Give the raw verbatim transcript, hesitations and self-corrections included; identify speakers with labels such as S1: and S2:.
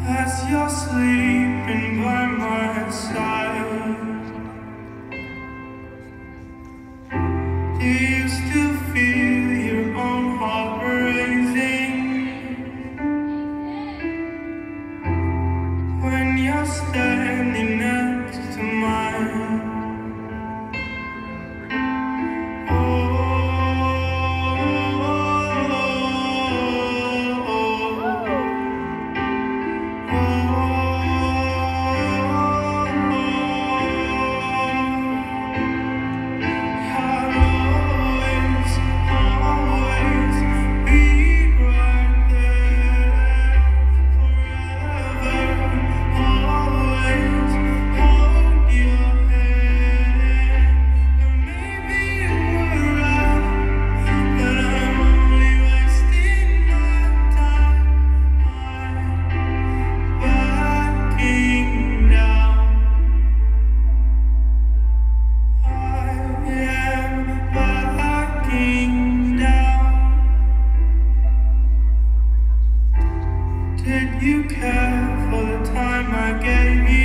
S1: as you're sleeping by my side. Do you still feel your own heart raising when you're standing next to mine? Did you care for the time I gave you?